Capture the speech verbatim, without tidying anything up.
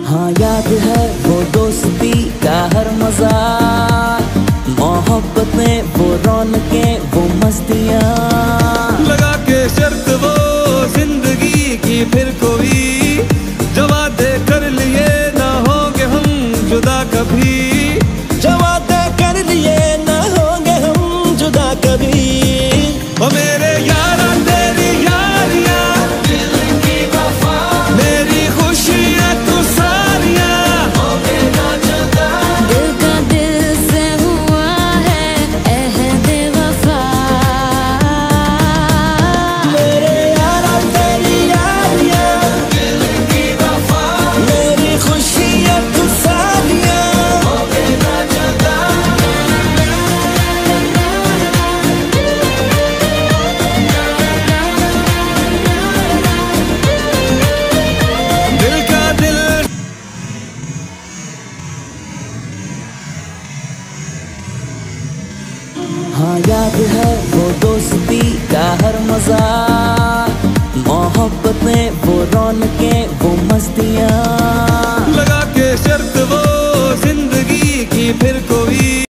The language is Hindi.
हाँ याद है वो दोस्ती का हर मजा, मोहब्बत में वो रौनकें वो मस्तियाँ। लगा के शर्त वो जिंदगी की फिर कोई, जो वादे कर लिए ना होंगे हम जुदा कभी, जो वादे कर लिए ना होंगे हम जुदा कभी। ओ मेरे यारा तेरी यारियां, दिल की वफा, मेरी खुशियां तू सारियां, होंगे ना जुदा। दिल का दिल से हुआ है अहद वफा। मेरे यारा तेरी यारियां, दिल की वफा, मेरी खुशियां तू सारियां, होंगे ना जुदा। दिल का दिल हाँ याद है